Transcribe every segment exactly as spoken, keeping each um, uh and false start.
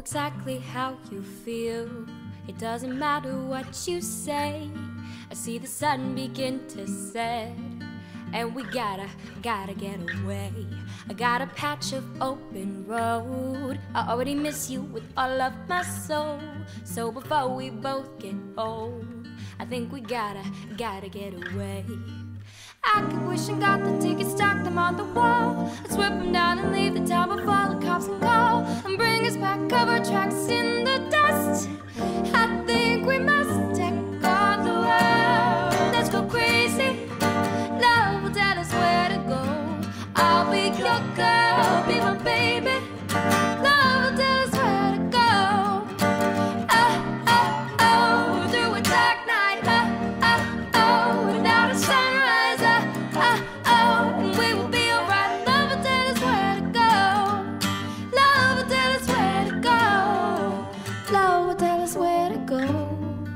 exactly how you feel. It doesn't matter what you say. I see the sun begin to set, and we gotta, gotta get away. I got a patch of open road. I already miss you with all of my soul. So before we both get old, I think we gotta, gotta get away. I could wish I got the tickets, stack them on the wall. Let's whip them down and leave the town before the cops can call and bring us back, cover tracks in the dust. I think we must take on the world. Let's go crazy. Love will tell us where to go. I'll be your girl, be my baby. Love will tell us where to go. Oh, oh, oh, through a dark night. Oh, oh, oh, without a sunrise. Oh, oh, oh, and we will be alright. Love will tell us where to go. Love will tell us where to go. Love will tell us where to go.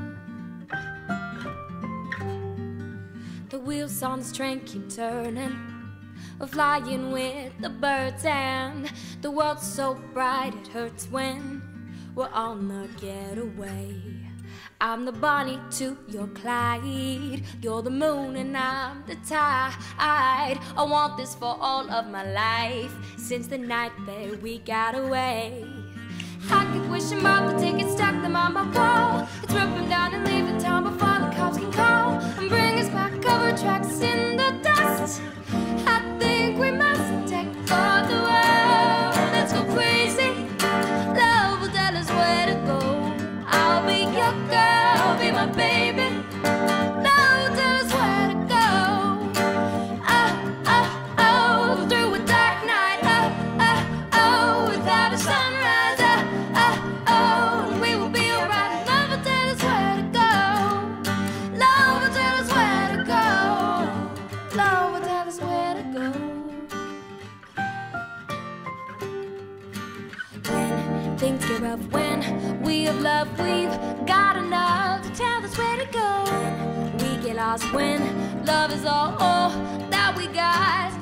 The wheels on this train keep turning. We're flying with the birds, and the world's so bright it hurts when we're on the getaway. I'm the Bonnie to your Clyde. You're the moon and I'm the tide. I want this for all of my life, since the night that we got away. I keep wishing about the tickets, stack them on my wall. Let's rip them down and leave the town before the cops can call and bring us back, cover tracks in the dust. I think we must take on the world. Let's go crazy. Love will tell us where to go. I'll be your girl, be my baby. Love will tell us where to go. Oh, oh, oh, through a dark night. Oh, oh, oh, without a sunrise. Oh, oh, oh, we will be alright. Love will tell us where to go. Love will tell us where to go. Love will tell us where to go. When things get rough, when we have love, we've got enough to tell us where to go. When we get lost, when love is all, all that we got.